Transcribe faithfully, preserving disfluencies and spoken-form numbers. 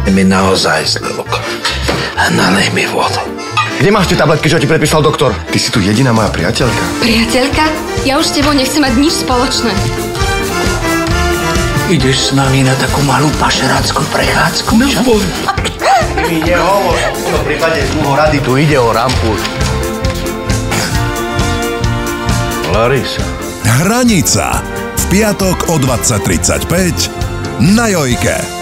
Je mi naozaj zle, Luko. Nalej mi vodu. Kde máš tie tabletky, čo ti predpísal doktor? Ty si tu jediná moja priateľka. Priateľka? Ja už s tebou nechcem mať nič spoločné. Ideš s nami na takú malú pašerácku prechádzku? No poď. Ty mi nehovor, v tomto prípade z môjho rady tu ide o rampu. Larisa. Hranica. V piatok o dvadsať tridsaťpäť na Jojke.